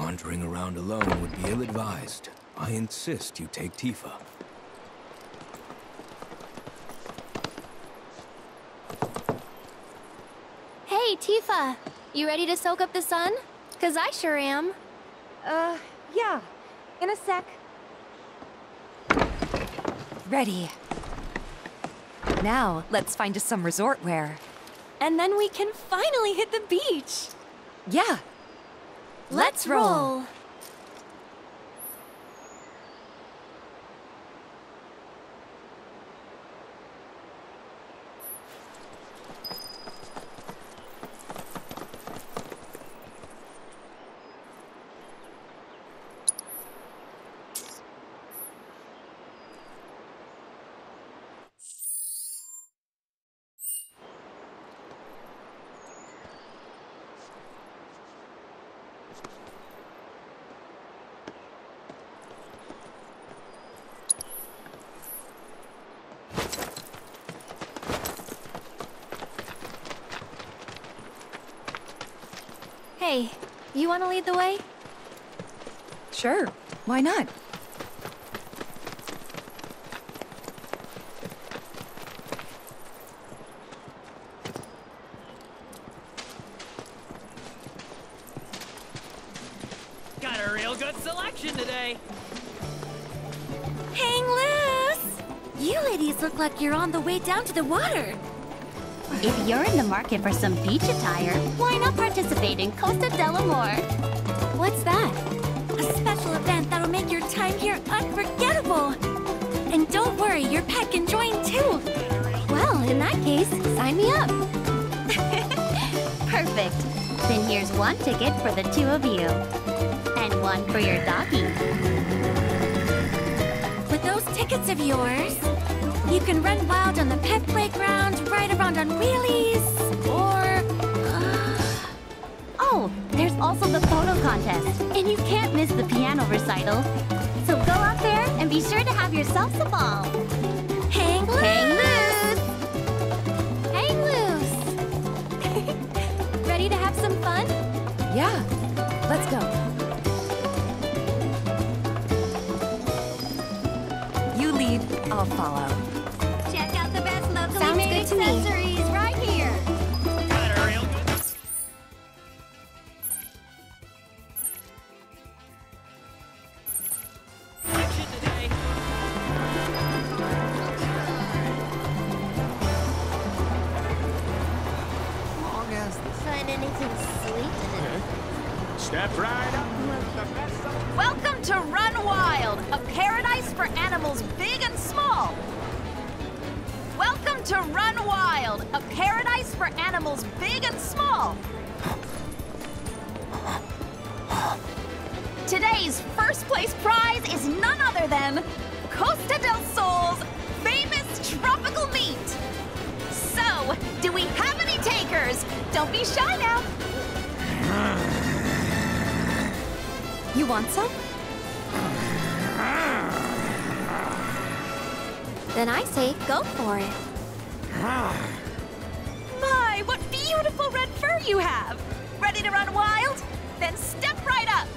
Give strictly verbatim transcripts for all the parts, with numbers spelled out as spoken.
Wandering around alone would be ill-advised. I insist you take Tifa. Hey, Tifa! You ready to soak up the sun? 'Cause I sure am. Uh, yeah. In a sec. Ready. Now, let's find us some resort wear. And then we can finally hit the beach! Yeah. Let's roll! Hey, you want to lead the way? Sure. Why not? Got a real good selection today. Hang loose! You ladies look like you're on the way down to the water. If you're in the market for some beach attire, why not participate in Costa del Amor? What's that? A special event that'll make your time here unforgettable. And don't worry, your pet can join too. Well, in that case, sign me up. Perfect. Then here's one ticket for the two of you. And one for your doggy. With those tickets of yours, you can run wild on the pet playground, ride around on wheelies, or... Uh... Oh, there's also the photo contest. And you can't miss the piano recital. So go out there and be sure to have yourselves a ball. Hang loose! Hang loose! Hang loose! Ready to have some fun? Yeah. Let's go. You lead, I'll follow. Check out the best locally Sounds made good to me. accessories right here. Got a real good selection today. Long as the Find anything sweet in it? step right up with the best of Welcome to Run Wild, a paradise for animals big and small. Welcome to Run Wild, a paradise for animals big and small. Today's first place prize is none other than Costa del Sol's famous tropical meat. So, do we have any takers? Don't be shy now. You want some? Then I say go for it. My, what beautiful red fur you have! Ready to run wild? Then step right up!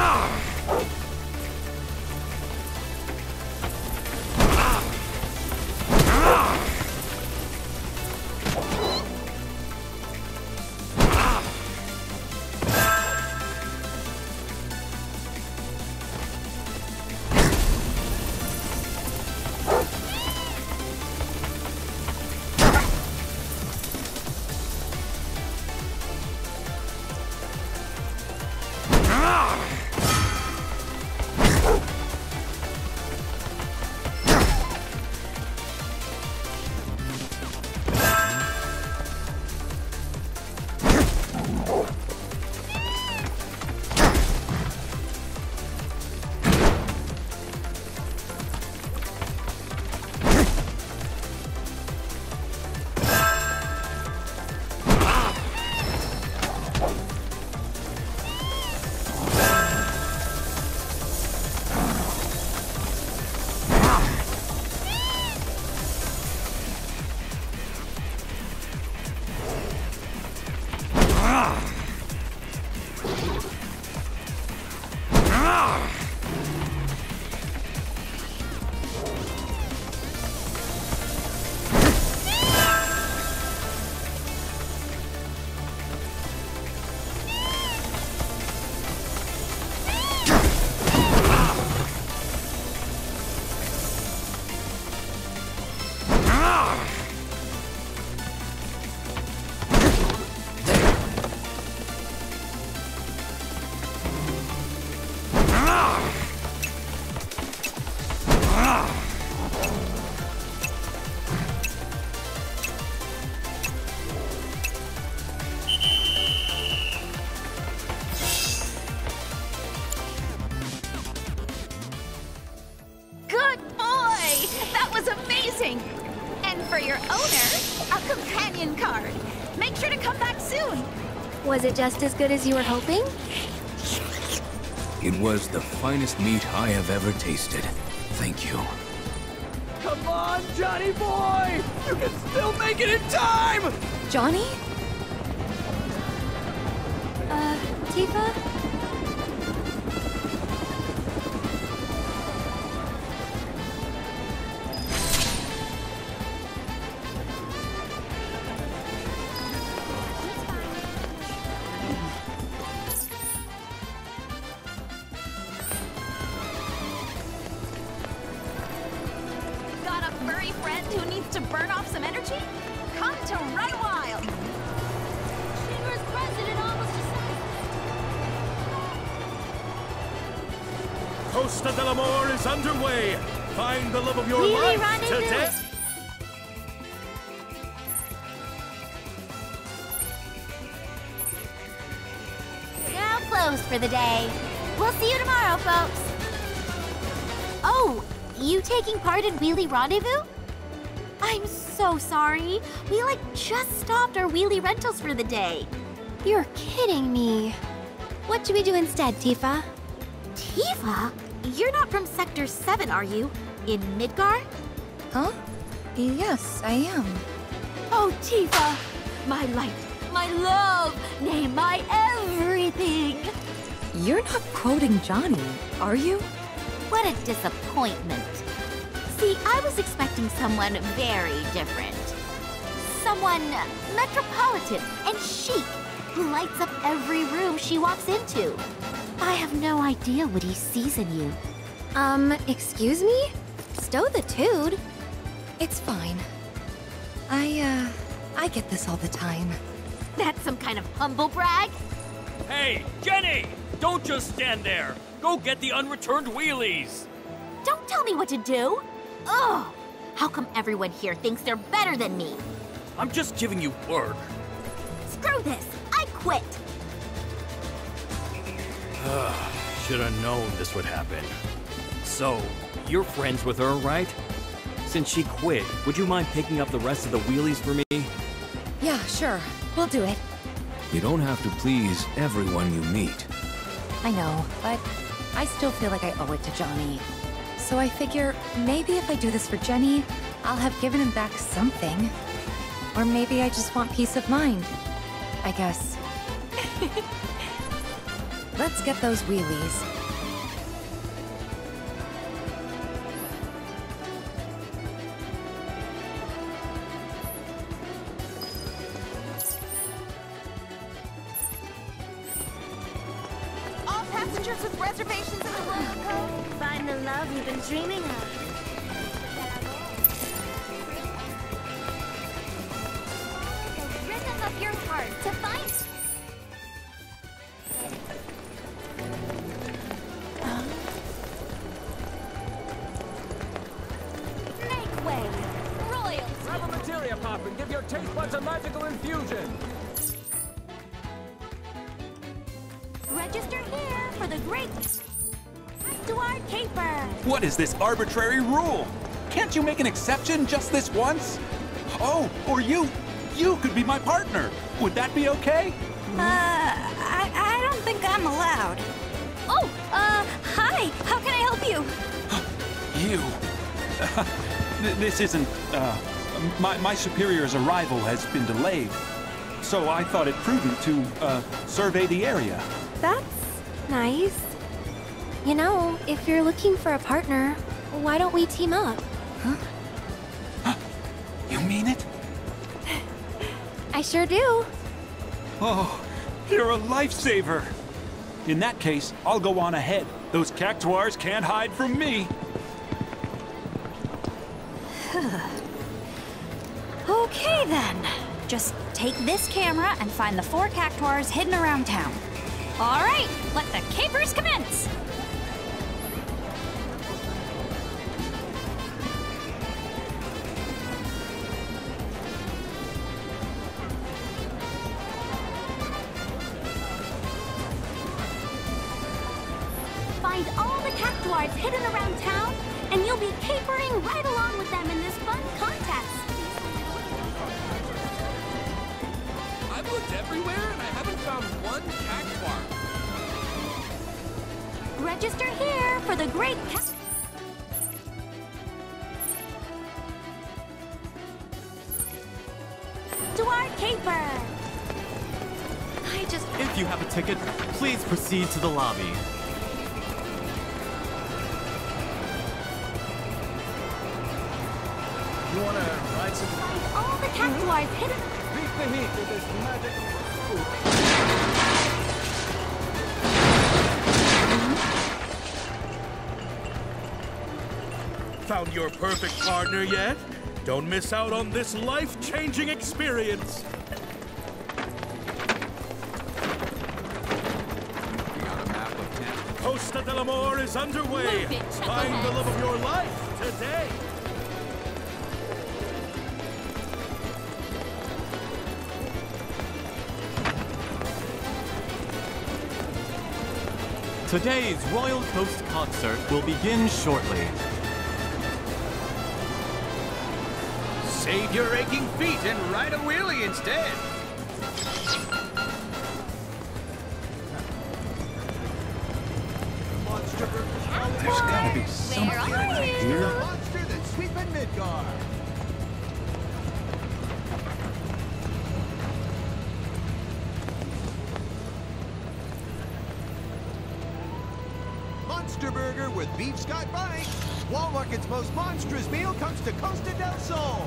for your owner, a companion card. Make sure to come back soon. Was it just as good as you were hoping? It was the finest meat I have ever tasted. Thank you. Come on, Johnny boy! You can still make it in time! Johnny? Uh, Tifa? Got a furry friend who needs to burn off some energy? Come to Run Wild! Shinra's president almost decided. Costa del Amor is underway. Find the love of your Wheelie life Rendezvous. today. Now closed for the day. We'll see you tomorrow, folks. Oh, you taking part in Wheelie Rendezvous? I'm so sorry. We like just stopped our wheelie rentals for the day. You're kidding me. What should we do instead, Tifa? Tifa? You're not from Sector seven, are you? In Midgar? Huh? Yes, I am. Oh, Tifa! My light, my love, nay, my everything! You're not quoting Johnny, are you? What a disappointment. See, I was expecting someone very different. Someone metropolitan and chic, who lights up every room she walks into. I have no idea what he sees in you. Um, excuse me? Stow the toad. It's fine. I, uh, I get this all the time. That's some kind of humble brag? Hey, Jenny! Don't just stand there! Go get the unreturned wheelies! Don't tell me what to do! Ugh! How come everyone here thinks they're better than me? I'm just giving you work. Screw this! I quit! Should have known this would happen. So, you're friends with her, right? Since she quit, would you mind picking up the rest of the wheelies for me? Yeah, sure. We'll do it. You don't have to please everyone you meet. I know, but I still feel like I owe it to Johnny. So I figure maybe if I do this for Jenny, I'll have given him back something. Or maybe I just want peace of mind. I guess. let's get those wheelies. All passengers with reservations in the room. Find the love you've been dreaming of. The rhythm of your heart to find. Make way, royals. Grab a materia pop and give your taste buds a magical infusion. Register here for the great Duarte Caper. What is this arbitrary rule? Can't you make an exception just this once? Oh, or you, you could be my partner. Would that be okay? Uh, I, I don't think I'm allowed. Oh, uh, hi. How can I help you? You. Th- this isn't, uh, my, my superior's arrival has been delayed. So I thought it prudent to, uh, survey the area. That's nice. You know, if you're looking for a partner, why don't we team up? You mean it? I sure do. Oh, you're a lifesaver. In that case, I'll go on ahead. Those cactuars can't hide from me. Okay then. Just take this camera and find the four cactuars hidden around town. All right, let the capers commence. Find all the cactuars hidden around town, and you'll be capering right along with them in this fun contest. I've looked everywhere and I haven't found one cactuar. Register here for the great ca- Duarte Caper. I just... If you have a ticket, please proceed to the lobby. You wanna ride some... Find all the cactuars hidden... Beat the heat with this magic... Found your perfect partner yet? Don't miss out on this life-changing experience. We got a map of town. Costa del Amor is underway. Move it, Find the love of your life today. Today's Royal Coast concert will begin shortly. Save your aching feet and ride a wheelie instead. There's gotta be something Where are you? here. Monster that's sweeping Midgar. Monster Burger with Beef Scott Bites. Wall Market's most monstrous meal comes to Costa del Sol.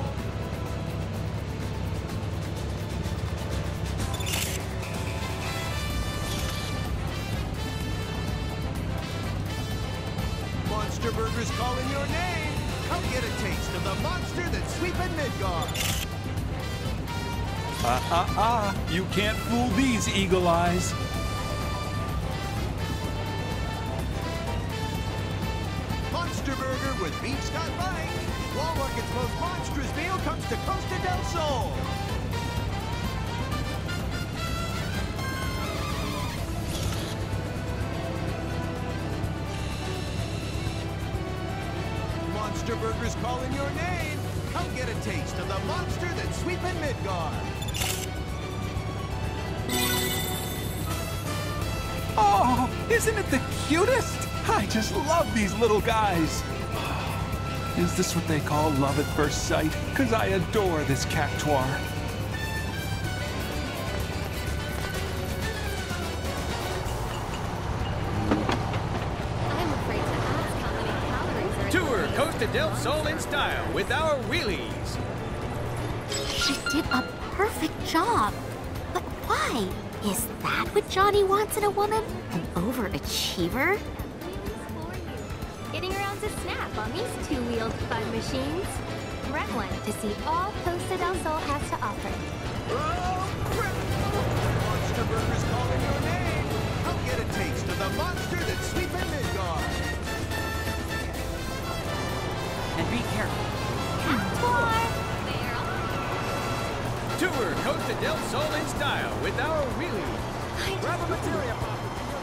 Monster Burger's calling your name. Come get a taste of the monster that's sweeping Midgar. Ah, ah, ah. You can't fool these eagle eyes. Monster Burger with Beef Scott Bites. Wall Market's most monstrous meal comes to Costa del Sol. Monster Burger's calling your name. Come get a taste of the monster that's sweeping Midgar. Oh, isn't it the cutest? I just love these little guys. Is this what they call love at first sight? Because I adore this cactuar. Costa del Sol in style with our wheelies. She did a perfect job. But why? Is that what Johnny wants in a woman? An overachiever? Getting around to snap on these two-wheeled fun machines. Grab one to see all Costa del Sol has to offer. Oh, crap! Monster Burger's calling your name. Come get a taste of the monster that's sweeping Midgard. And be careful. Cactuar! Tour Costa del Sol in style with our wheelies. Grab a materia pop.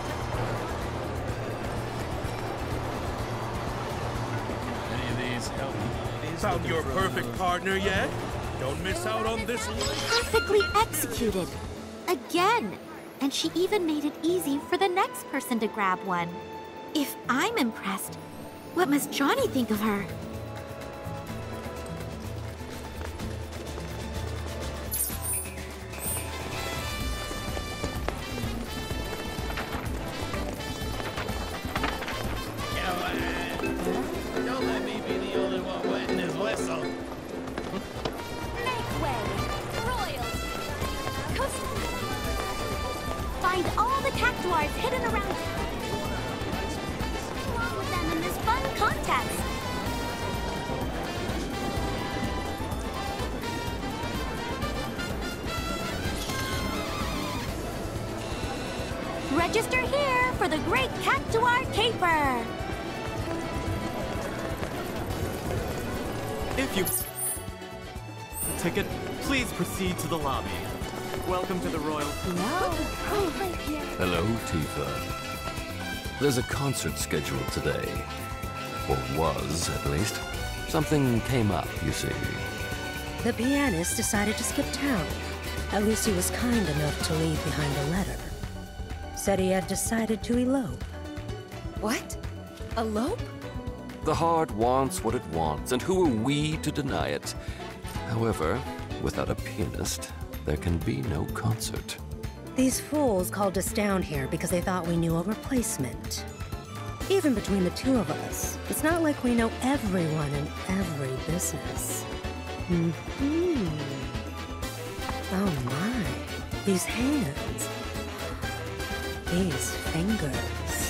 Any of these help? Found your perfect partner yet? Don't miss out on this life. Perfectly executed. Again. And she even made it easy for the next person to grab one. If I'm impressed, what must Johnny think of her? Don't let me be the only one wetting his whistle. Make way! Royals! Costa! Find all the cactuars hidden around town. Along with them in this fun contest. Register here for the Great Cactuar Caper. If you ticket, please proceed to the lobby. Welcome to the Royal. Hello, Tifa. There's a concert scheduled today. Or was, at least. Something came up, you see. The pianist decided to skip town. At least he was kind enough to leave behind a letter. Said he had decided to elope. What? Elope? The heart wants what it wants, and who are we to deny it? However, without a pianist, there can be no concert. These fools called us down here because they thought we knew a replacement. Even between the two of us, it's not like we know everyone in every business. Mm-hmm. Oh my, these hands. These fingers.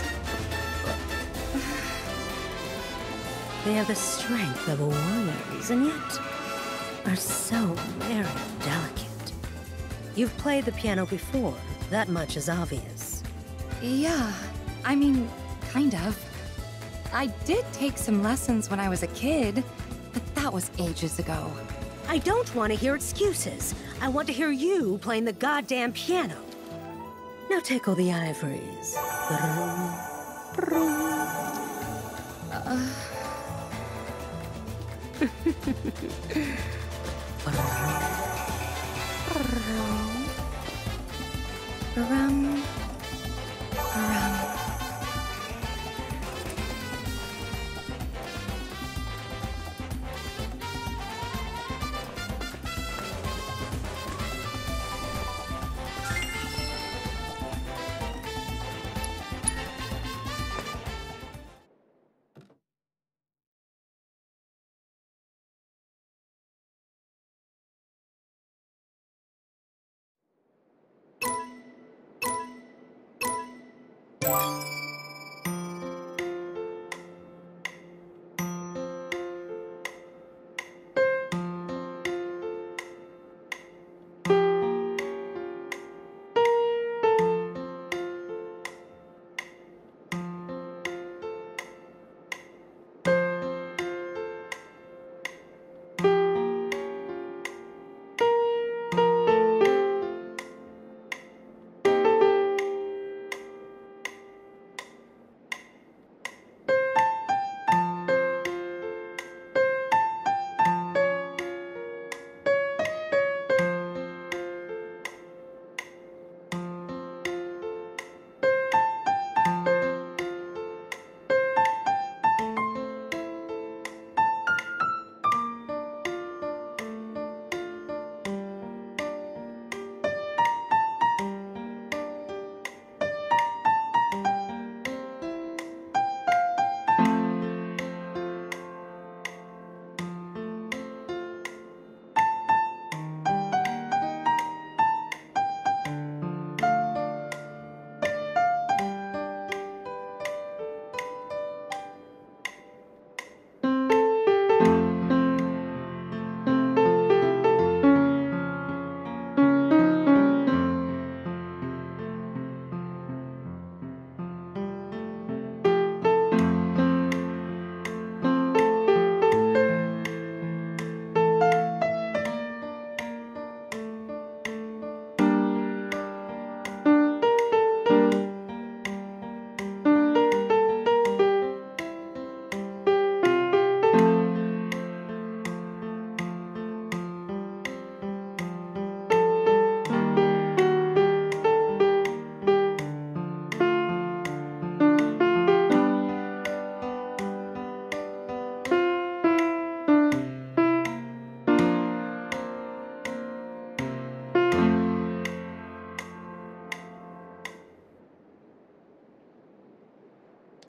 They have the strength of a warrior's, and yet are so very delicate. You've played the piano before. That much is obvious. Yeah, I mean, kind of. I did take some lessons when I was a kid, but that was ages ago. I don't want to hear excuses. I want to hear you playing the goddamn piano. Now tickle the ivories. Uh... Rum. Rum.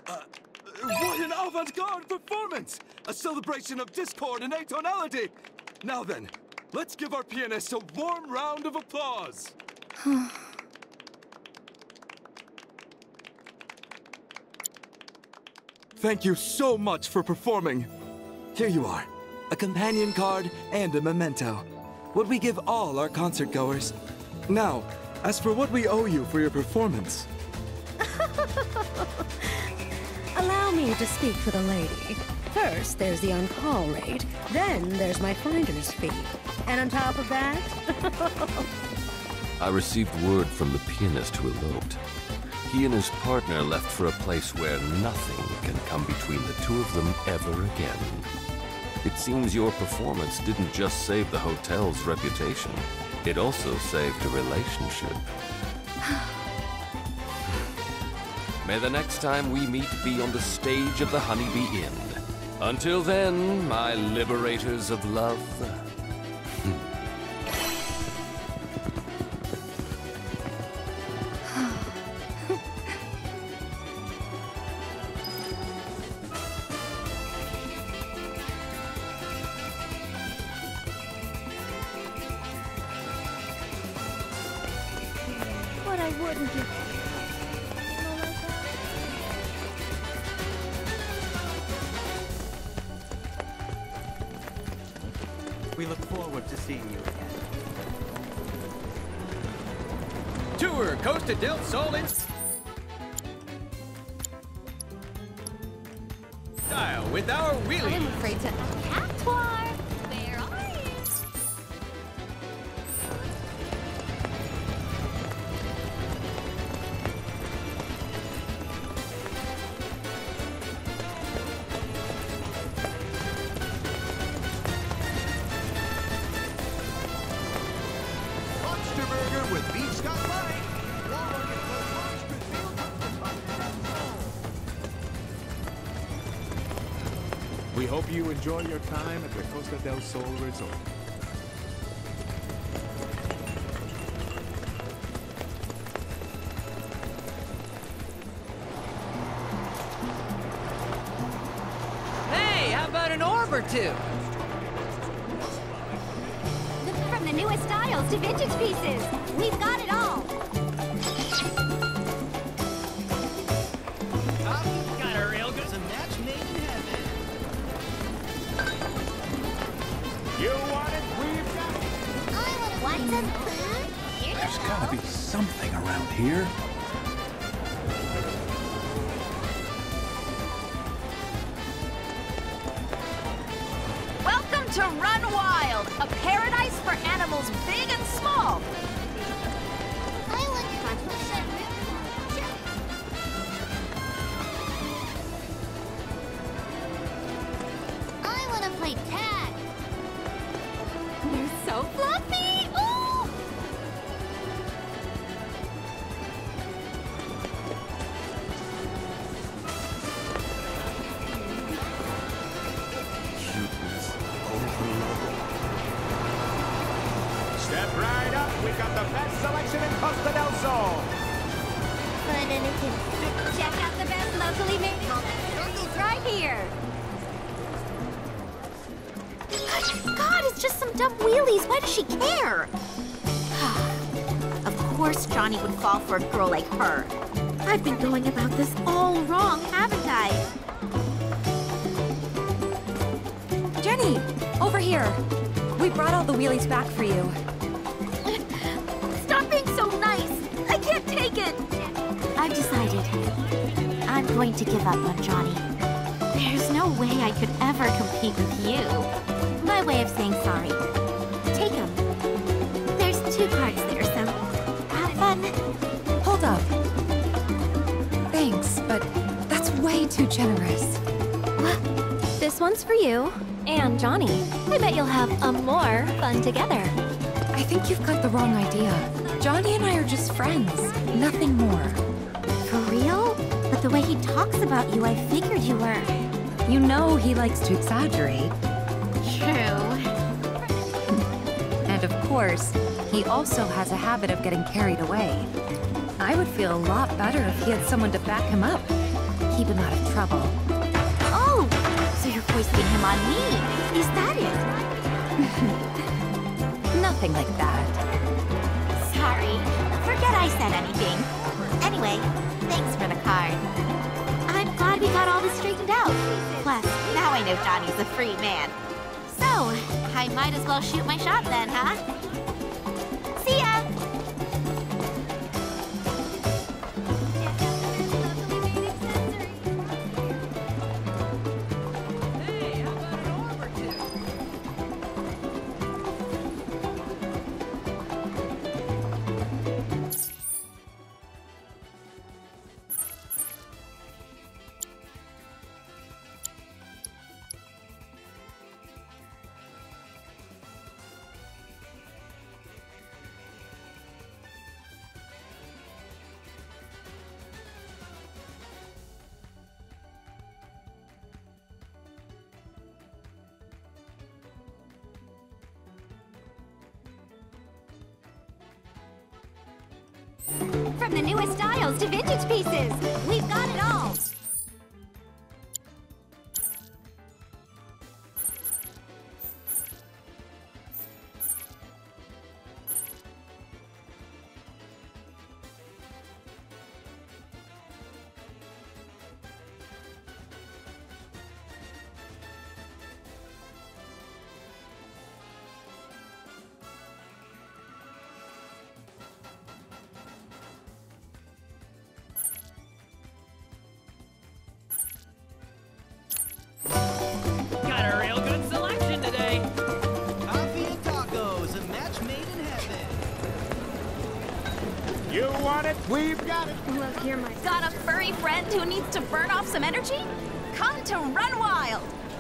Uh, what an avant-garde performance! A celebration of discord and atonality! Now then, let's give our pianist a warm round of applause! Thank you so much for performing. Here you are, a companion card and a memento. What we give all our concert goers. Now, as for what we owe you for your performance. Allow me to speak for the lady. First, there's the on-call rate. Then there's my finder's fee. And on top of that... I received word from the pianist who eloped. He and his partner left for a place where nothing can come between the two of them ever again. It seems your performance didn't just save the hotel's reputation. It also saved a relationship. May the next time we meet be on the stage of the Honeybee Inn. Until then, my liberators of love. What I wouldn't do. We look forward to seeing you again. Tour Costa del Sol in style with our wheelies. I'm afraid to. Cactuar! Where are you? Monster Burger with beef stock bite. Walmart and the monster field. We hope you enjoy your time at the Costa del Sol Resort. Hey, how about an orb or two? From the newest styles to vintage pieces, we've got it all. Got a real good. It's a match made in heaven. You want it? We've got it. I want some food. Here There's gotta be something around here. Welcome to Run Wild, a paradise for animals big and small. I want chocolate. I want to play tag. They're so fluffy. Ooh! Step right up. We've got the best selection in Costa del Sol. Fun and innocent. Check out the best locally made circles right here. God, it's just some dumb wheelies. Why does she care? Of course Johnny would fall for a girl like her. I've been going about this all wrong, haven't I? Jenny, over here. We brought all the wheelies back for you. Stop being so nice. I can't take it. I've decided. I'm going to give up on Johnny. There's no way I could ever compete with you. My way of saying sorry. Take them. There's two cards there, so have fun. Hold up. Thanks, but that's way too generous. This one's for you and Johnny. I bet you'll have a more fun together. I think you've got the wrong idea. Johnny and I are just friends, nothing more. For real? But the way he talks about you, I figured you were. You know he likes to exaggerate. True. And of course, he also has a habit of getting carried away. I would feel a lot better if he had someone to back him up. keep him out of trouble. Oh, so you're foisting him on me. Is that it? Nothing like that. Sorry. Forget I said anything. Anyway, thanks for the card. I'm glad we got all this straightened out. Plus, now I know Johnny's a free man. So, I might as well shoot my shot then, huh? See ya! From the newest styles to vintage pieces, we've got it all. Got a real good selection today. Coffee and tacos, a match made in heaven. You want it? We've got it. Look, you're my... Got a furry friend who needs to burn off some energy? Come to Run Wild!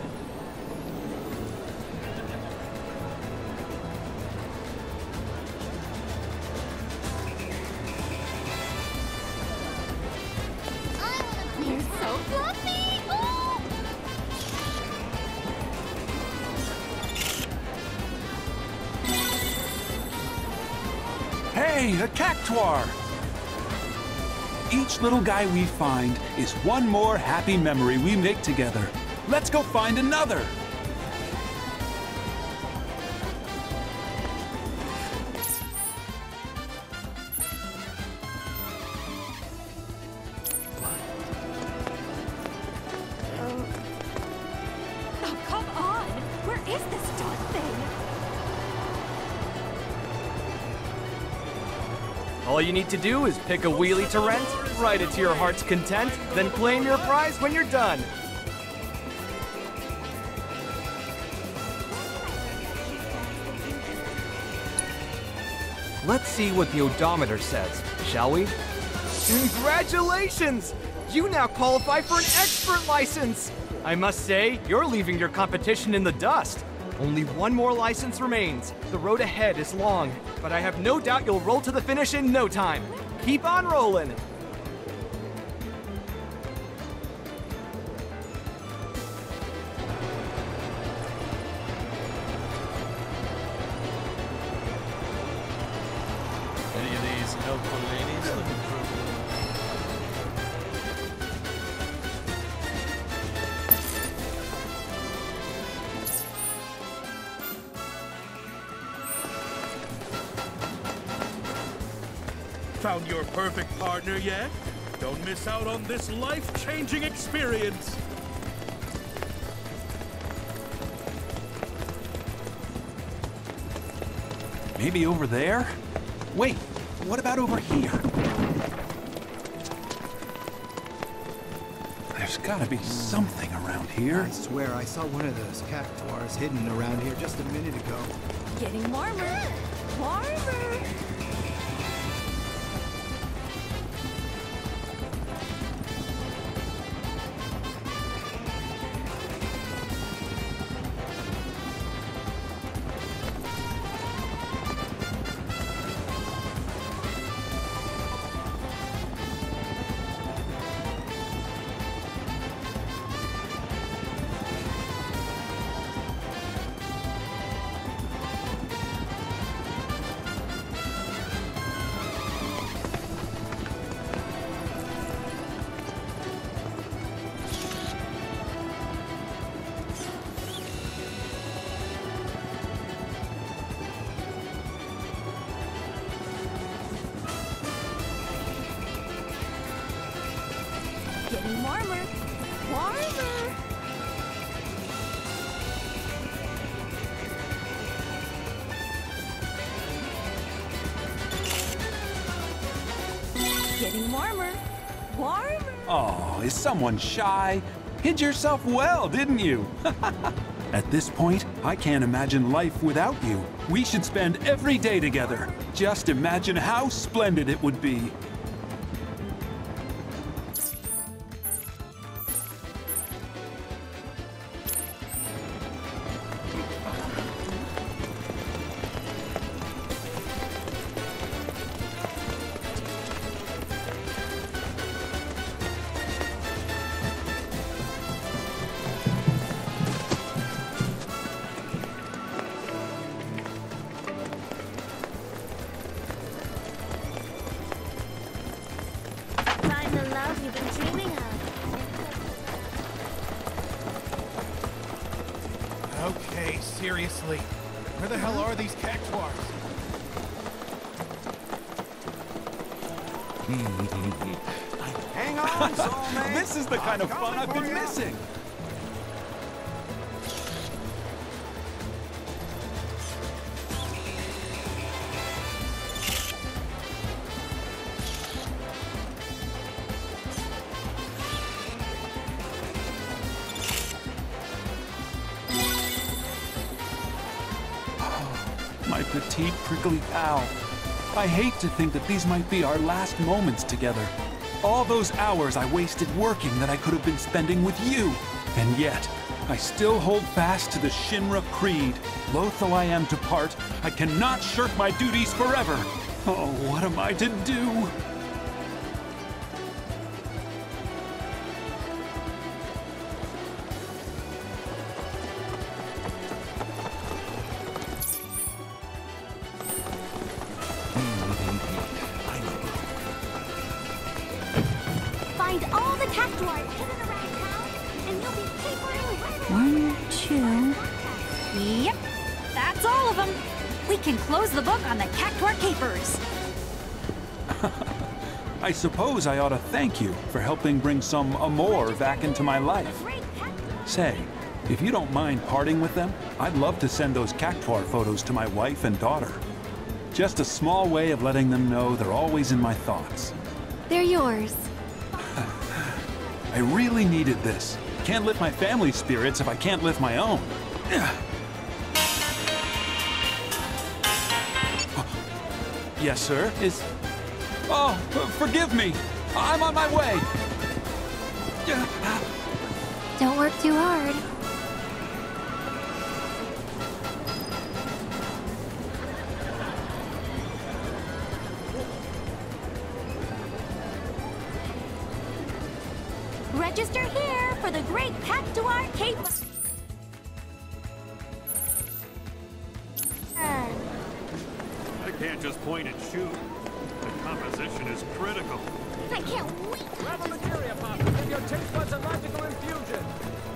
You're so fluffy! Ooh. Hey, a cactuar! Each little guy we find is one more happy memory we make together. Let's go find another! Oh, come on! Where is this darn thing? All you need to do is pick a wheelie to rent, ride it to your heart's content, then claim your prize when you're done. Let's see what the odometer says, shall we? Congratulations! You now qualify for an expert license! I must say, you're leaving your competition in the dust. Only one more license remains. The road ahead is long, but I have no doubt you'll roll to the finish in no time. Keep on rolling! Any of these helpful ladies looking for Found your perfect partner yet? Don't miss out on this life-changing experience. Maybe over there? Wait, what about over here? There's gotta be something around here. I swear I saw one of those cactuars hidden around here just a minute ago. Getting warmer. Warmer. warmer. Warmer. Getting warmer. Warmer. Oh, is someone shy? Hid yourself well, didn't you? At this point, I can't imagine life without you. We should spend every day together. Just imagine how splendid it would be. Find the love you've been dreaming of. Okay, seriously. Where the hell are these cactuars? Hang on, soulmate. This is the kind of fun I've been missing. My petite, prickly pal. I hate to think that these might be our last moments together. All those hours I wasted working that I could have been spending with you. And yet, I still hold fast to the Shinra Creed. Loath though I am to part, I cannot shirk my duties forever. Oh, what am I to do? Find all the cactuars hidden around town, and you'll be capering right One, two. Yep, that's all of them. We can close the book on the Cactuar Capers. I suppose I ought to thank you for helping bring some amour back into my life. Say, if you don't mind parting with them, I'd love to send those Cactuar photos to my wife and daughter. Just a small way of letting them know they're always in my thoughts. They're yours. I really needed this. Can't lift my family's spirits if I can't lift my own. Yes, sir. Is... Oh, forgive me. I'm on my way. Don't work too hard. Register here for the Great Cactuar Cape. I can't just point and shoot. The composition is critical. I can't wait. Grab a materia pop and give your taste buds a magical infusion.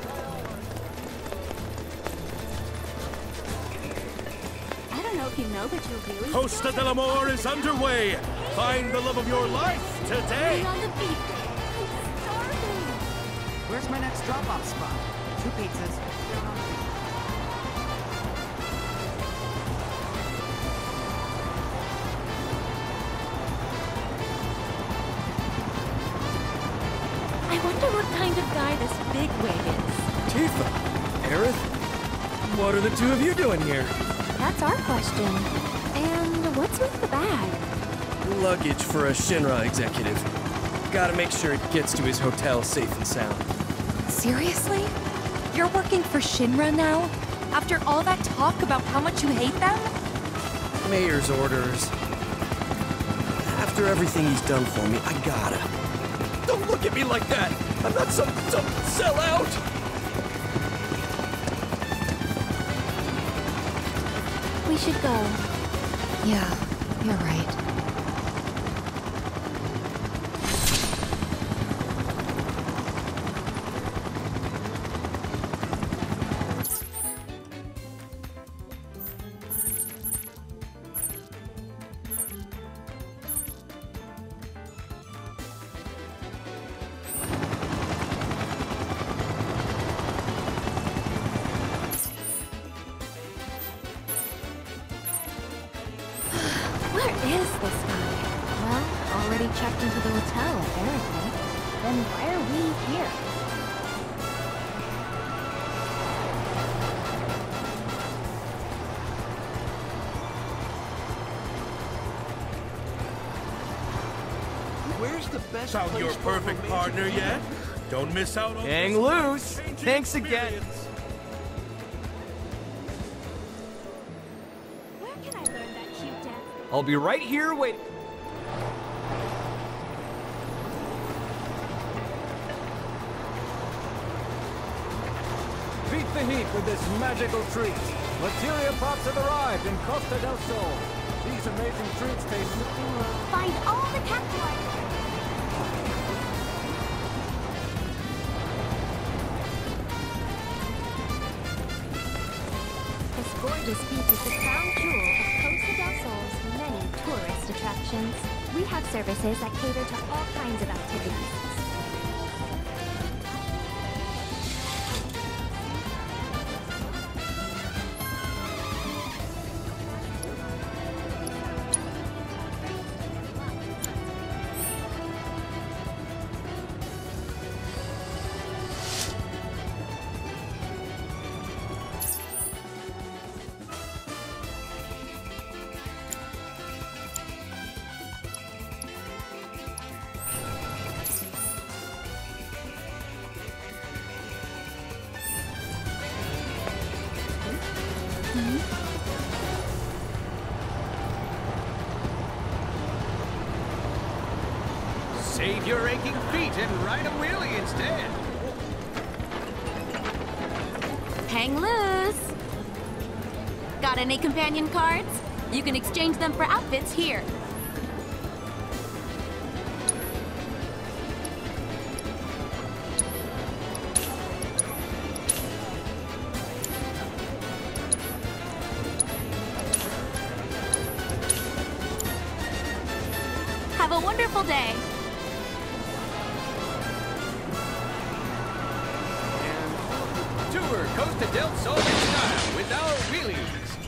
I don't know if you know, but you're really Costa del Amor is underway. Find the love of your life today. Be on the beat. Where's my next drop-off spot? Two pizzas. I wonder what kind of guy this bigwig is. Tifa, Aerith, what are the two of you doing here? That's our question. And what's with the bag? Luggage for a Shinra executive. Gotta make sure it gets to his hotel safe and sound. Seriously? You're working for Shinra now? After all that talk about how much you hate them? Mayor's orders. After everything he's done for me, I gotta. Don't look at me like that! I'm not some, some sellout! We should go. Yeah, you're right. checked into the hotel, apparently. Then why are we here? Where's the best Found place your for a perfect romantic partner dinner? yet? Don't miss out on Hang this loose! life-changing Thanks again! experience. Where can I learn that cute dance? I'll be right here waiting. Beat the heat with this magical treat. Materia Pops have arrived in Costa del Sol. These amazing treats taste... Find all the cacti. This gorgeous beach is the crown jewel of Costa del Sol's many tourist attractions. We have services that cater to all kinds of activities. Save your aching feet and ride a wheelie instead. Hang loose! Got any companion cards? You can exchange them for outfits here. Have a wonderful day! Tour Costa del Sol in style with our wheelies.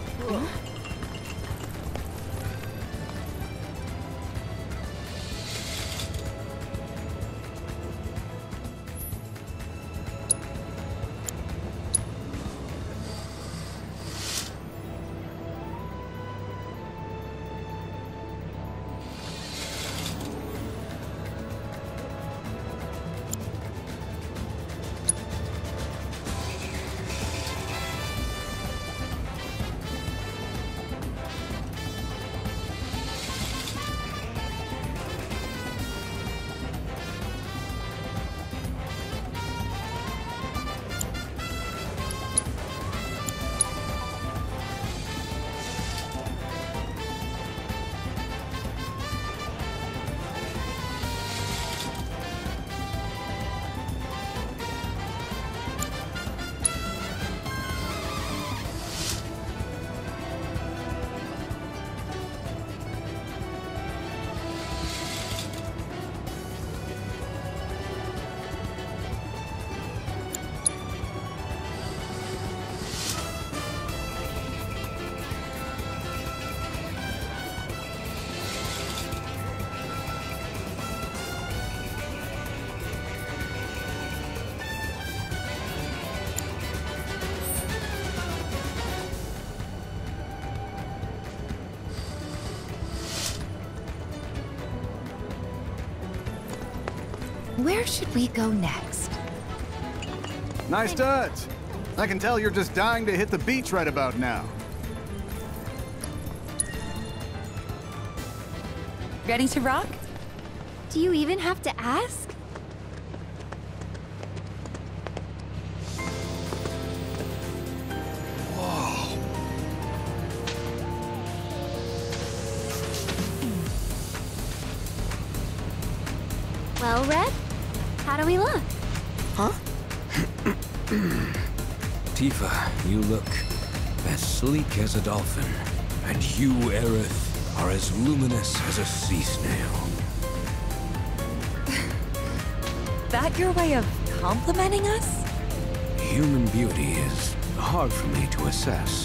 Where should we go next? Nice touch. I can tell you're just dying to hit the beach right about now. Ready to rock? Do you even have to ask? Well, Red, how do we look? Huh? Tifa, you look as sleek as a dolphin. And you, Aerith, are as luminous as a sea snail. That your way of complimenting us? Human beauty is hard for me to assess.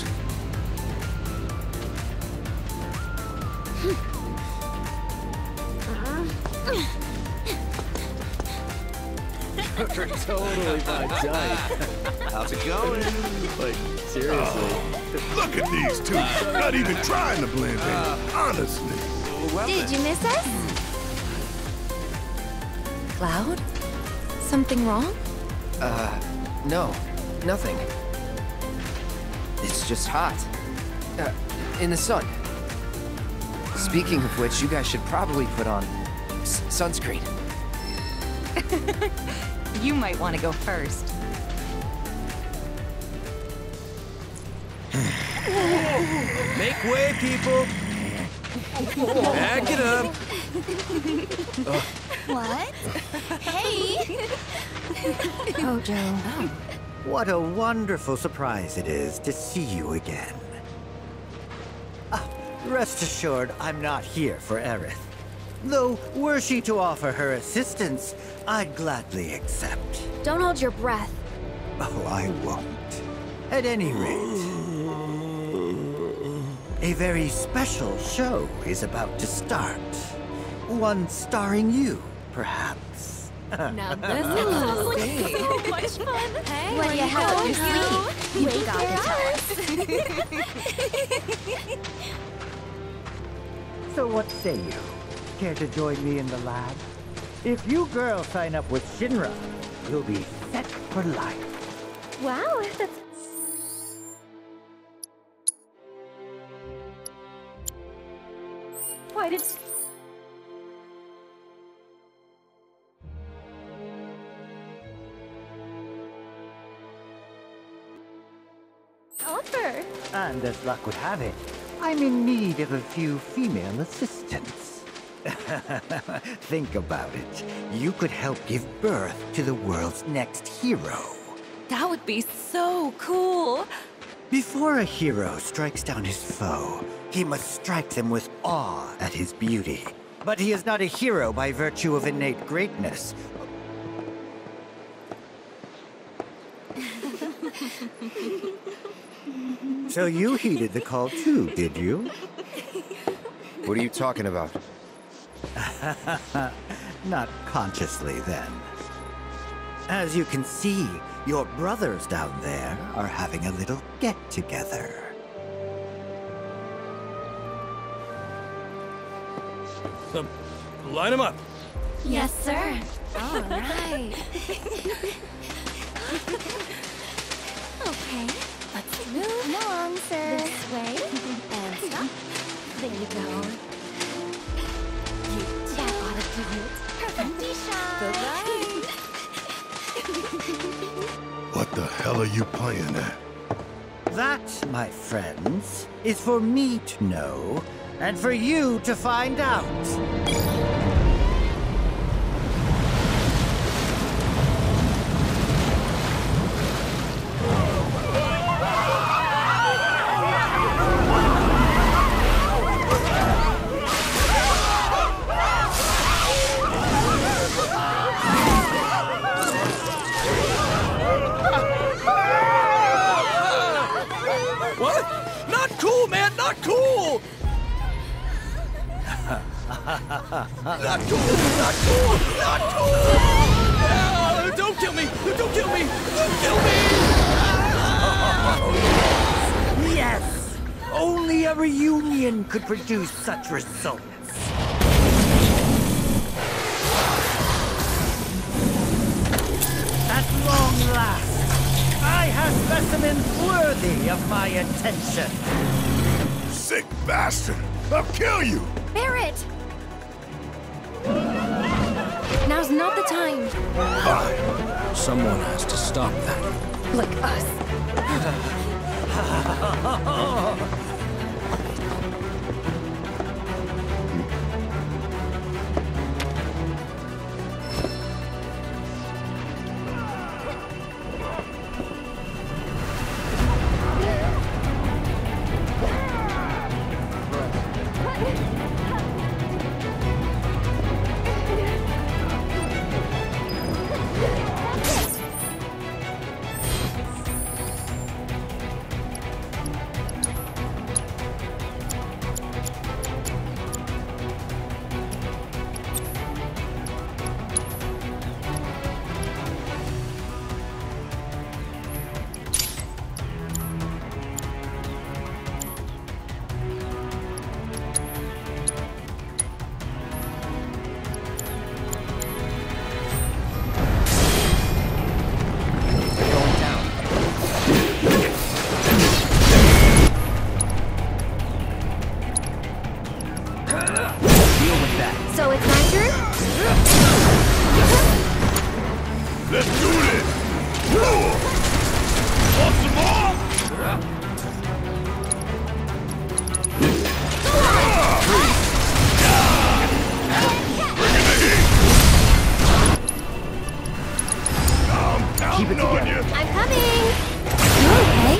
Uh-uh. You're totally my type. How's it going? Like, seriously. Look at these two. Not even trying to blend in. Honestly. Did you miss us? Cloud? Something wrong? Uh, no. Nothing. It's just hot. Uh, in the sun. Speaking of which, you guys should probably put on s sunscreen. You might want to go first. Make way, people! Back it up! Uh. What? Hey! Hojo. What a wonderful surprise it is to see you again. Ah, rest assured, I'm not here for Aerith. Though, were she to offer her assistance, I'd gladly accept. Don't hold your breath. Oh, I won't. At any rate, a very special show is about to start. One starring you, perhaps. Now this sounds like so much fun. Hey, what do you have on your sleeve? You got to tell us. So what say you? Care to join me in the lab? If you girls sign up with Shinra, you'll be set for life. Wow, that's... Why did... Offer. And as luck would have it, I'm in need of a few female assistants. Think about it. You could help give birth to the world's next hero. That would be so cool. Before a hero strikes down his foe, he must strike them with awe at his beauty. But he is not a hero by virtue of innate greatness. So you heeded the call too, did you? What are you talking about? Not consciously, then. As you can see, your brothers down there are having a little get-together. Um, line them up. Yes, sir. All right. Okay, let's move along, sir. This way. And stop. There you go. You that ought to do it. Perfect. What the hell are you playing at? That, my friends, is for me to know, and for you to find out. Not cool! Not cool! Not cool! Not cool! No, don't kill me! Don't kill me! Don't kill me! Yes! Only a reunion could produce such results. At long last, I have specimens worthy of my attention. Sick bastard! I'll kill you! Barret! Now's not the time. Fine. Someone has to stop that. Like us. Let's do this! Want some more? Keep it together. I'm coming! You okay?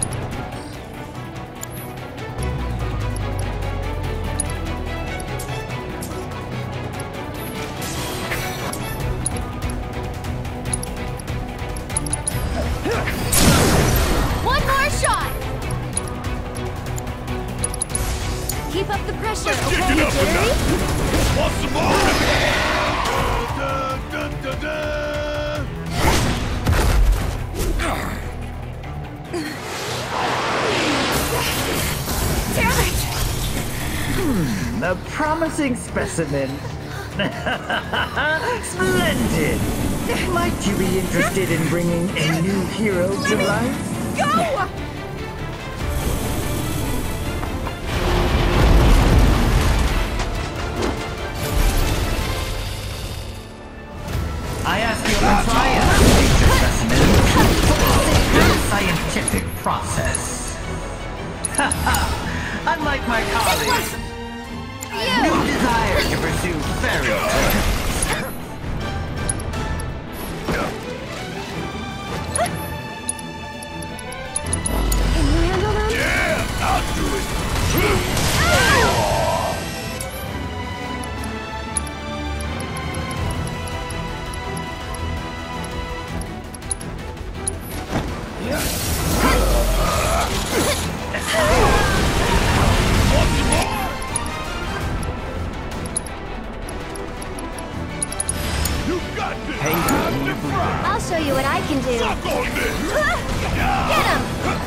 One more shot! Keep up the pressure, Let's kick okay, it up a Jerry? notch. Want some more? Da, da, da, da. Damn it! Hmm, a promising specimen. Splendid! Might you be interested in bringing a new hero to life? Go! I ask you to try and nature specimen for a scientific process. Unlike my colleagues, no desire to pursue fairy tales. Can you handle them? Yeah, I'll do it. I'll show you what I can do. Get him!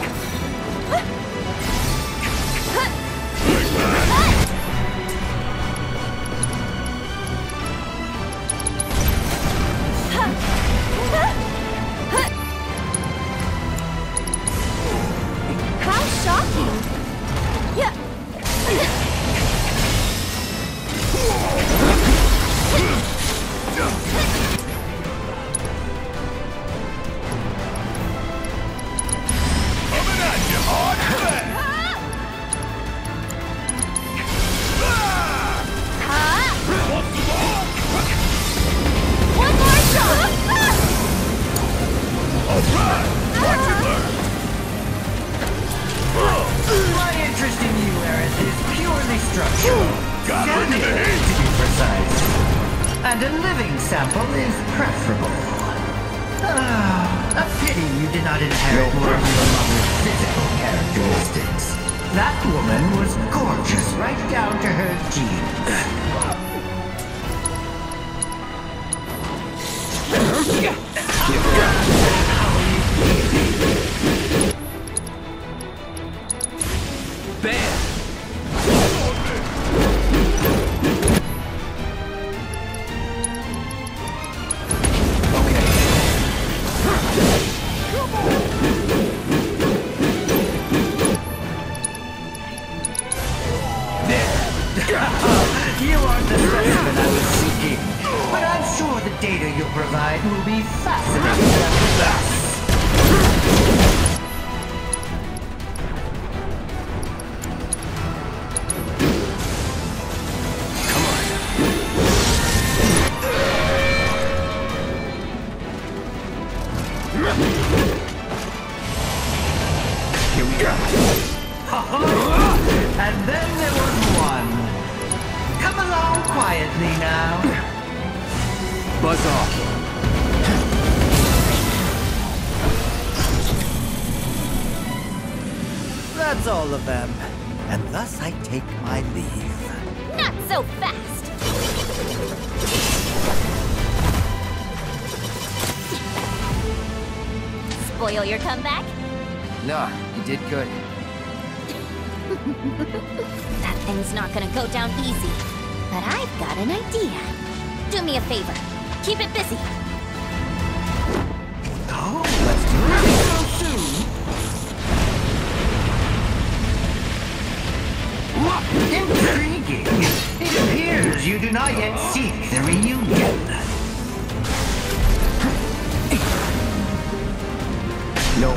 How shocking! Yeah. One more shot! Alright, watch and learn. My interest in you, Aerith, is purely structural. God, bring in the heat. To be precise. And a living sample is preferable. Ah, a pity you did not inherit more of your mother's physical characteristics. That woman was gorgeous right down to her jeans. Bam! You aren't the specimen I was seeking, but I'm sure the data you'll provide will be fascinating nevertheless. Here we go. And then there was one. Come along quietly now. Buzz off. That's all of them. And thus I take my leave. Not so fast! Spoil your comeback? Nah, you did good. That thing's not gonna go down easy. But I've got an idea. Do me a favor. Keep it busy. Oh, let's do it so soon. Intriguing. It appears you do not yet seek the reunion. No.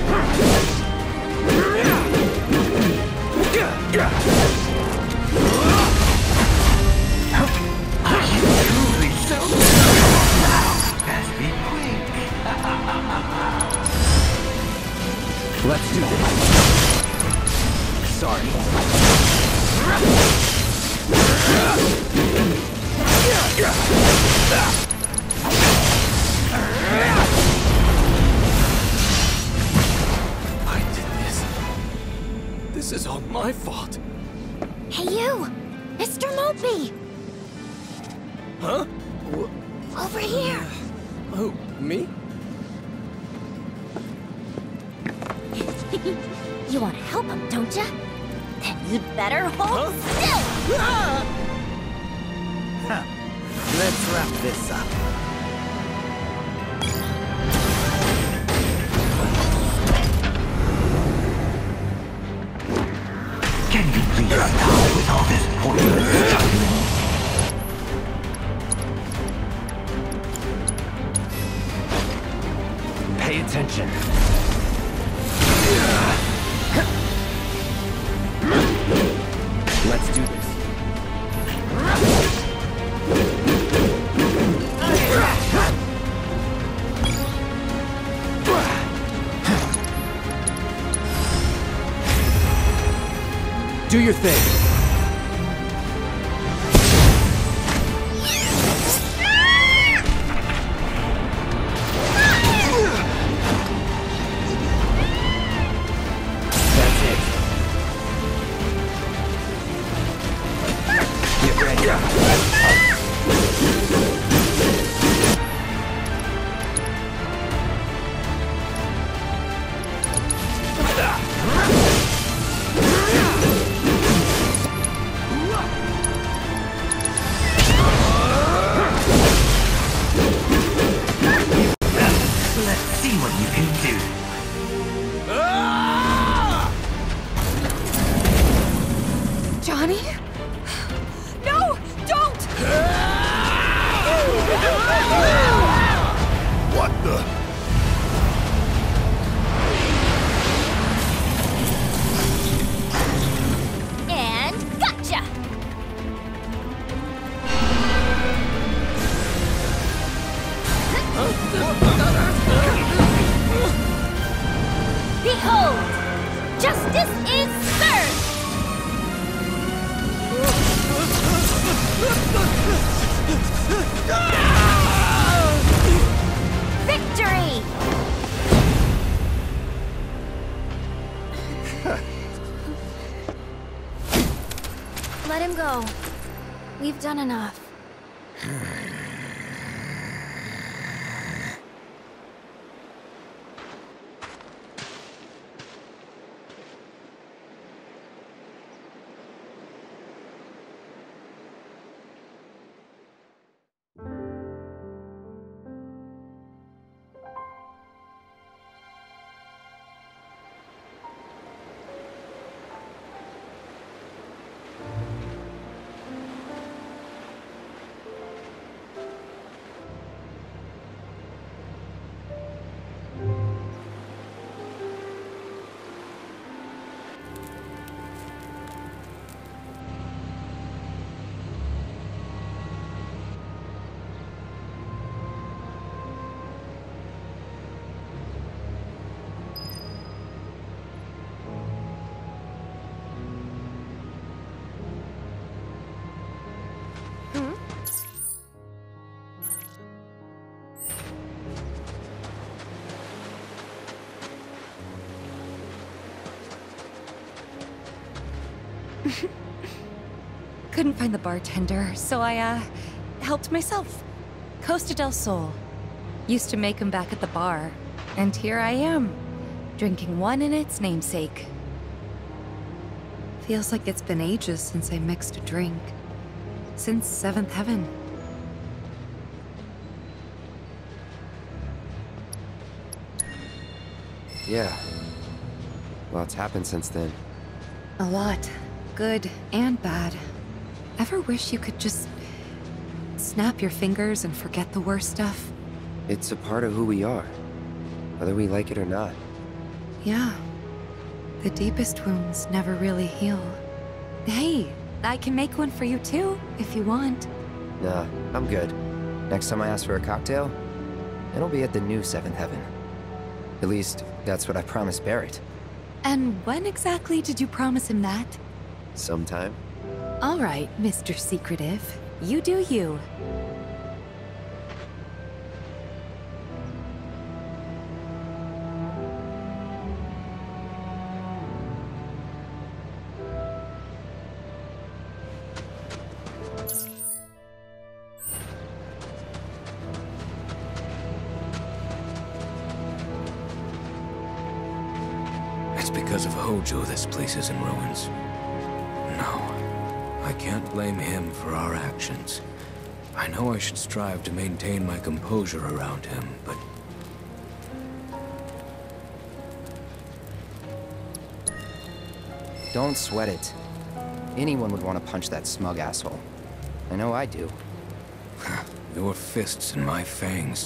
Are you truly so now? Best be quick. Let's do this. Sorry. I did this. This is all my fault. Hey, you! Mister Mopey! Huh? Over here! Oh, me? You want to help him, don't you? Then you'd better hold still! Huh. Let's wrap this up. Can you please stop with all this pointless juggling? Pay attention. Let's do this. Do your thing. That's it. Get ready. Let's see what you can do. Johnny? No! Don't! What the? And gotcha! Behold! Justice is served! Victory! Let him go. We've done enough. Couldn't find the bartender, so I, uh, helped myself. Costa del Sol. Used to make 'em back at the bar. And here I am, drinking one in its namesake. Feels like it's been ages since I mixed a drink. Since Seventh Heaven. Yeah. Well, it's happened since then. A lot. Good and bad. Ever wish you could just snap your fingers and forget the worst stuff? It's a part of who we are, whether we like it or not. Yeah. The deepest wounds never really heal. Hey, I can make one for you too, if you want. Nah, I'm good. Next time I ask for a cocktail, it'll be at the new Seventh Heaven. At least, that's what I promised Barret. And when exactly did you promise him that? Sometime. All right, Mister Secretive. You do you. It's because of Hojo this place is in ruins. No, I can't blame him for our actions. I know I should strive to maintain my composure around him, but... Don't sweat it. Anyone would want to punch that smug asshole. I know I do. Your fists in my fangs.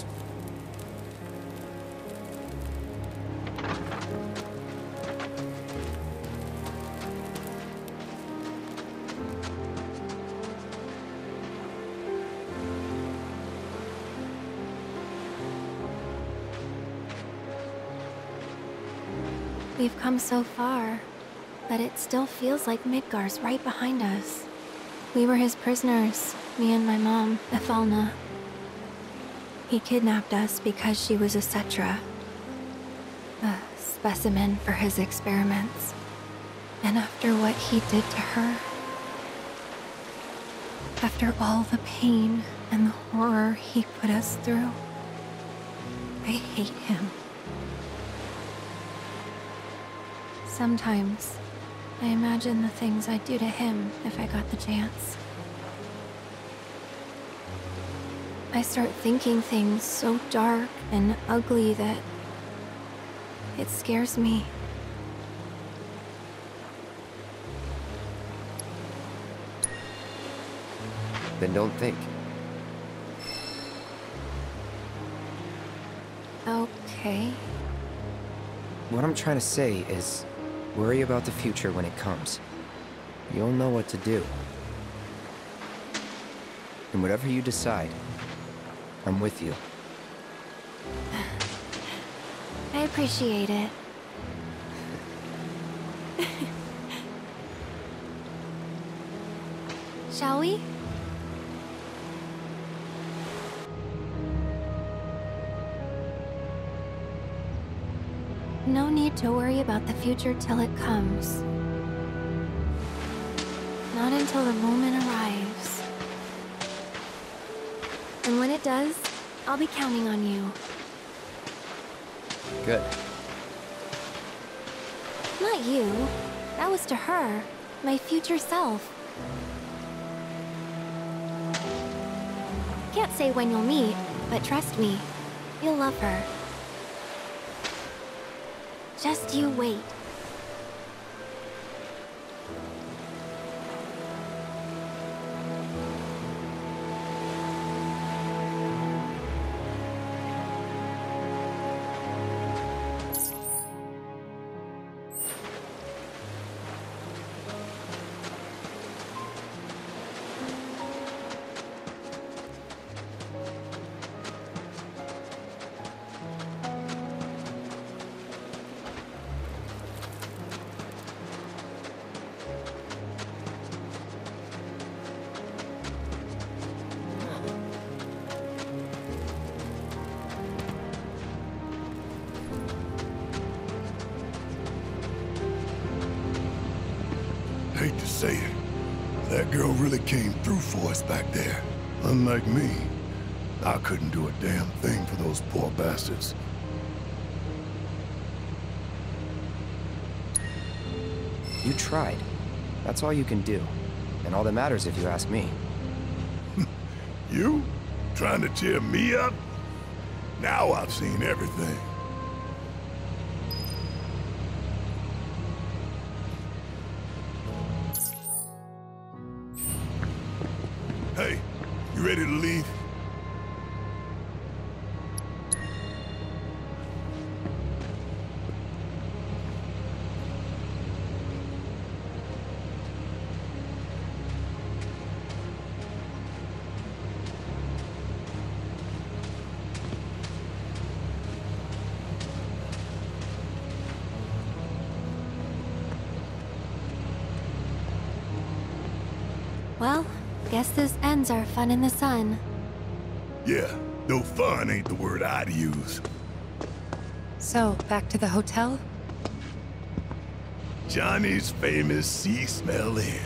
We've come so far, but it still feels like Midgar's right behind us. We were his prisoners, me and my mom, Ethalna. He kidnapped us because she was a Cetra, a specimen for his experiments. And after what he did to her, after all the pain and the horror he put us through, I hate him. Sometimes, I imagine the things I'd do to him if I got the chance. I start thinking things so dark and ugly that it scares me. Then don't think. Okay. What I'm trying to say is, worry about the future when it comes. You'll know what to do. And whatever you decide, I'm with you. I appreciate it. Shall we? No need to worry about the future till it comes. Not until the moment arrives. And when it does, I'll be counting on you. Good. Not you. That was to her. My future self. Can't say when you'll meet, but trust me, you'll love her. Just you wait. Hate to say it, that girl really came through for us back there. Unlike me, I couldn't do a damn thing for those poor bastards. You tried. That's all you can do. And all that matters if you ask me. You? Trying to cheer me up? Now I've seen everything. Hey, you ready to leave? Well, guess this ends our fun in the sun. Yeah, though fun ain't the word I'd use. So, back to the hotel? Johnny's famous Sea Smell Inn.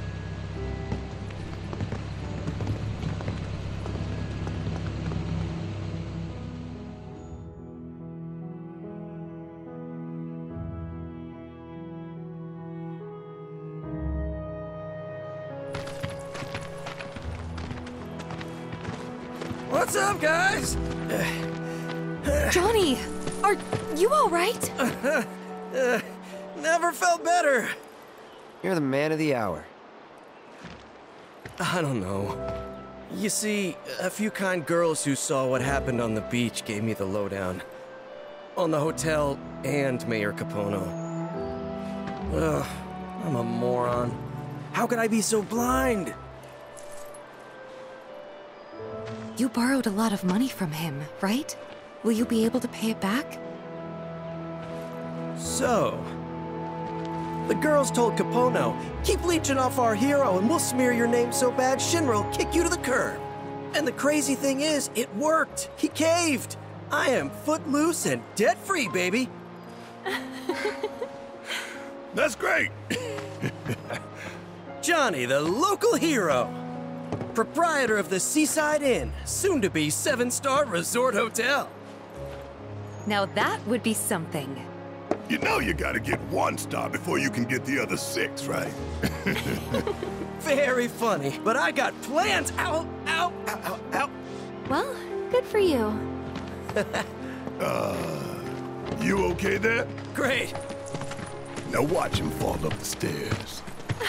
What's up, guys? Johnny, are you all right? uh, never felt better. You're the man of the hour. I don't know. You see, a few kind girls who saw what happened on the beach gave me the lowdown. On the hotel and Mayor Capono. Ugh, I'm a moron. How could I be so blind? You borrowed a lot of money from him, right? Will you be able to pay it back? So, the girls told Capono, keep leeching off our hero and we'll smear your name so bad Shinra will kick you to the curb. And the crazy thing is, it worked. He caved. I am footloose and debt-free, baby. That's great. Johnny, the local hero. Proprietor of the Seaside Inn, soon-to-be seven-star resort hotel. Now that would be something. You know you gotta get one star before you can get the other six, right? Very funny, but I got plans. Ow, ow, ow, ow, ow. Well, good for you. uh, you okay there? Great. Now watch him fall up the stairs.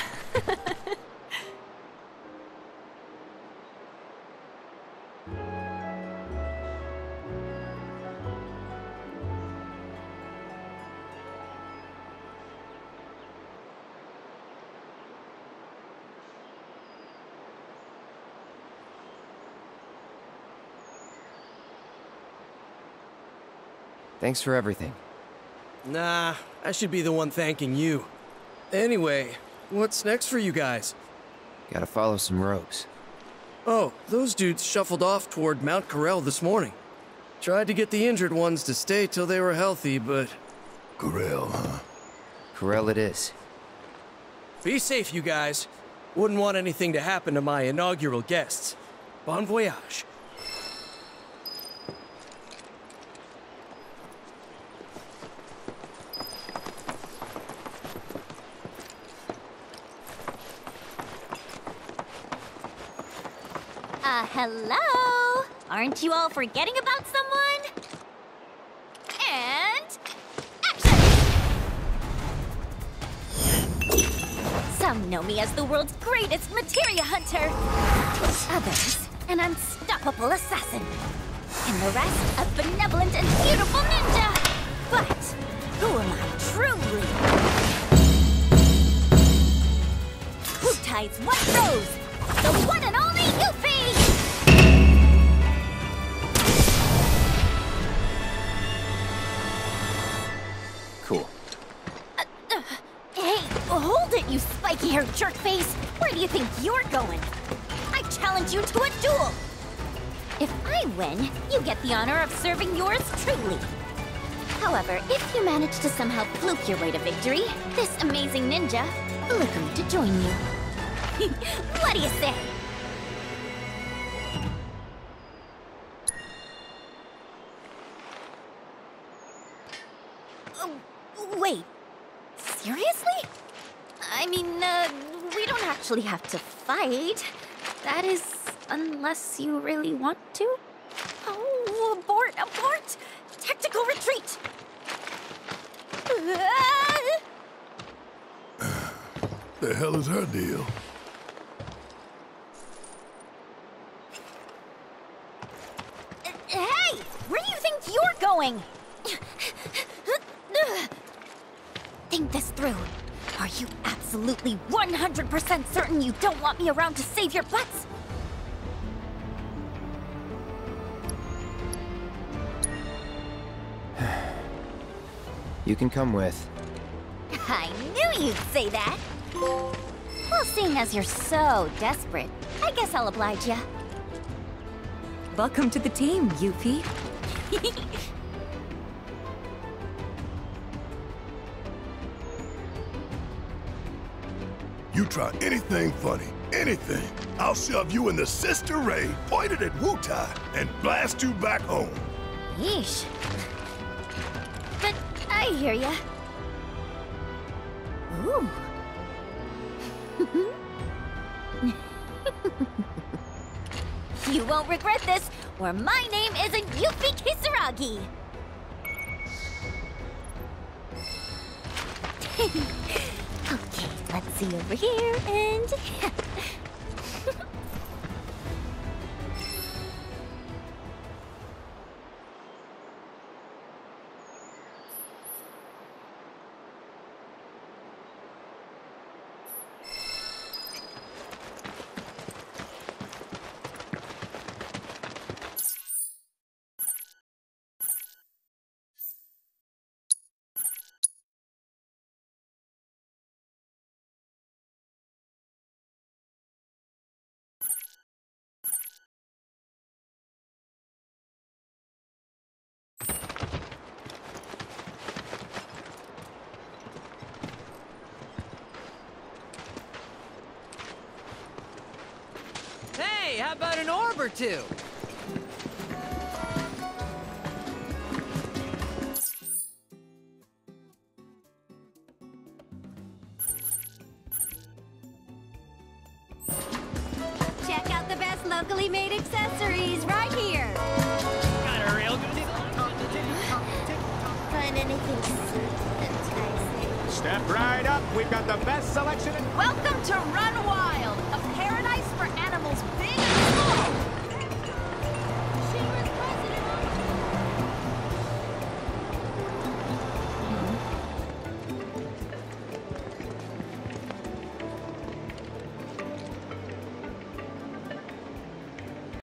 Thanks for everything. Nah, I should be the one thanking you. Anyway, what's next for you guys? Gotta follow some ropes. Oh, those dudes shuffled off toward Mount Corel this morning. Tried to get the injured ones to stay till they were healthy, but... Corel, huh? Corel it is. Be safe, you guys. Wouldn't want anything to happen to my inaugural guests. Bon voyage. Uh, hello? Aren't you all forgetting about someone? And... action! Some know me as the world's greatest materia hunter. Others, an unstoppable assassin. And the rest, a benevolent and beautiful ninja. But, who am I truly? Who ties what rose? The one and only Yuffie! Cool. Uh, uh, hey, hold it, you spiky-haired jerkface! Where do you think you're going? I challenge you to a duel! If I win, you get the honor of serving yours truly. However, if you manage to somehow fluke your way to victory, this amazing ninja will agree to join you. What do you say? Uh, wait, seriously? I mean, uh, we don't actually have to fight. That is, unless you really want to. Oh, abort, abort! Tactical retreat! The hell is her deal? Hey! Where do you think you're going? Think this through. Are you absolutely one hundred percent certain you don't want me around to save your butts? You can come with. I knew you'd say that. Well, seeing as you're so desperate, I guess I'll oblige ya. Welcome to the team, Yuffie. You try anything funny, anything, I'll shove you in the Sister Ray pointed at Wutai and blast you back home. Yeesh. But I hear ya. Ooh. You won't regret this, or my name isn't Yuffie Kisaragi. Okay, let's see over here, and... Hey, how about an orb or two? Check out the best locally made accessories right here. Got a real good Find anything super enticing? Step right up. We've got the best selection in... Welcome to Run Wild, a paradise for animals big and small.